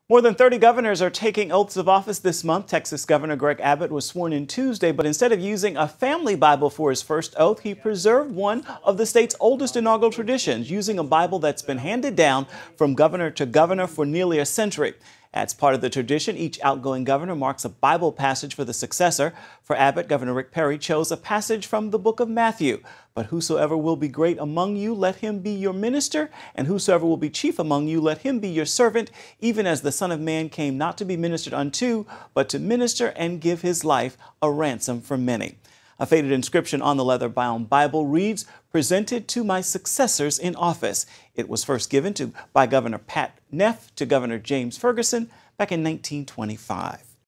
More than 30 governors are taking oaths of office this month. Texas Governor Greg Abbott was sworn in Tuesday, but instead of using a family Bible for his first oath, he preserved one of the state's oldest inaugural traditions, using a Bible that's been handed down from governor to governor for nearly a century. As part of the tradition, each outgoing governor marks a Bible passage for the successor. For Abbott, Governor Rick Perry chose a passage from the book of Matthew. But whosoever will be great among you, let him be your minister, and whosoever will be chief among you, let him be your servant, even as the Son of Man came not to be ministered unto, but to minister and give his life a ransom for many. A faded inscription on the leather-bound Bible reads, "Presented to my successors in office." It was first given by Governor Pat Neff to Governor James Ferguson back in 1925.